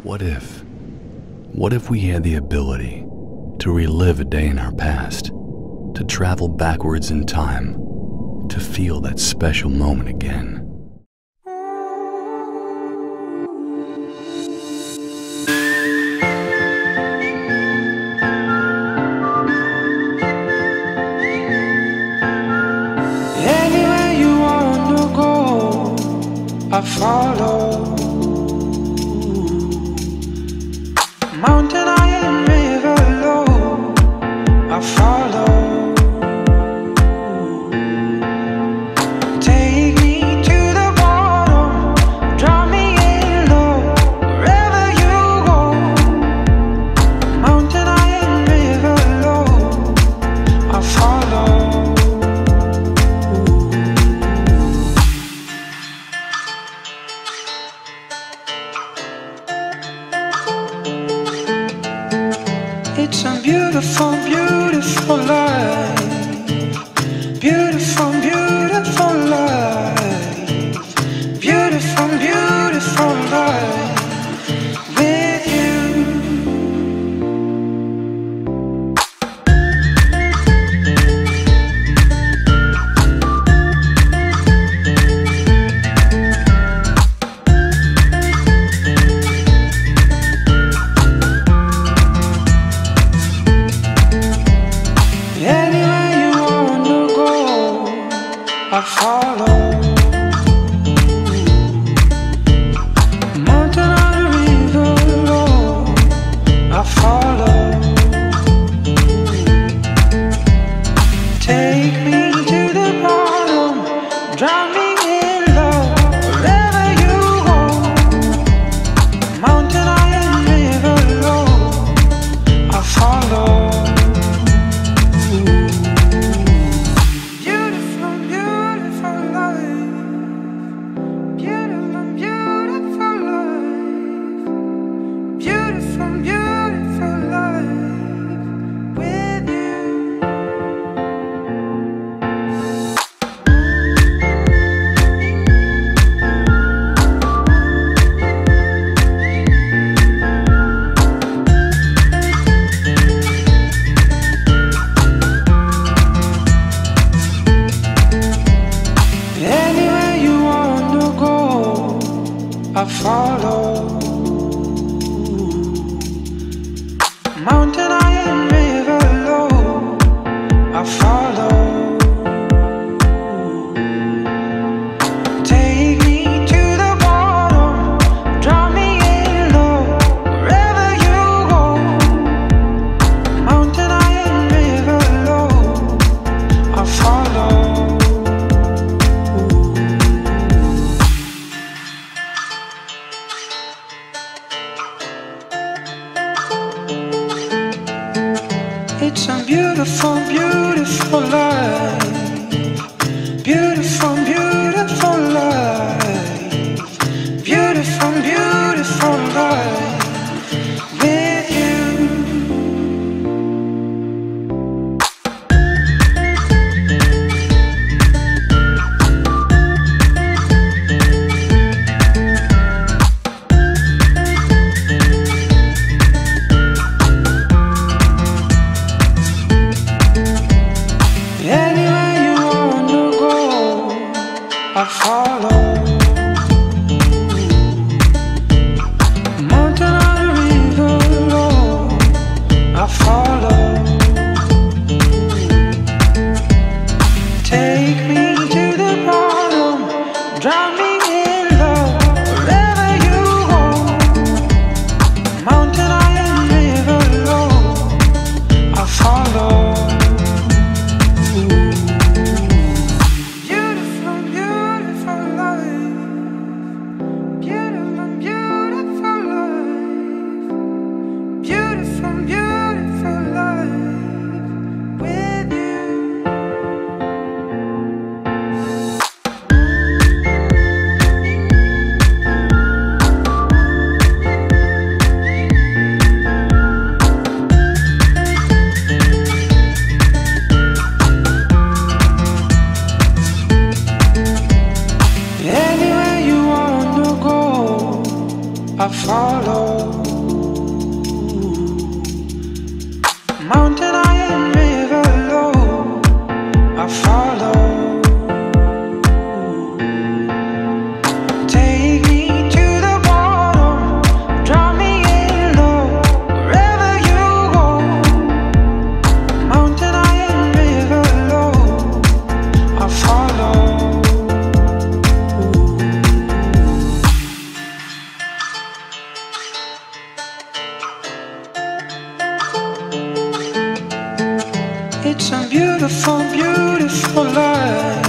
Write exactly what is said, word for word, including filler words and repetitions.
What if? What if we had the ability to relive a day in our past, to travel backwards in time, to feel that special moment again? Anywhere you wanna go, I follow. Mountain high and river low, I follow. Take me to the bottom, drop me in low, wherever you go. Mountain high and river low, I follow. It's a beautiful, beautiful life. Beautiful, beautiful life. Beautiful, beautiful life with you. Anywhere you wanna go, I follow. Mountain on a river low, I follow. Take me to the bottom, drop me in low, wherever you go. Mountain on a river low, I follow. Beautiful, beautiful life. Beautiful, beautiful life. Beautiful, beautiful life with you. Anywhere you wanna go, I follow. Mountain high and river low, I follow. Take me to the bottom, drop me in low, wherever you go. Mountain high and river low, I follow. It's a beautiful, beautiful life. Beautiful, beautiful life. Beautiful, beautiful life with you. Anywhere you wanna go, It's a beautiful, beautiful life.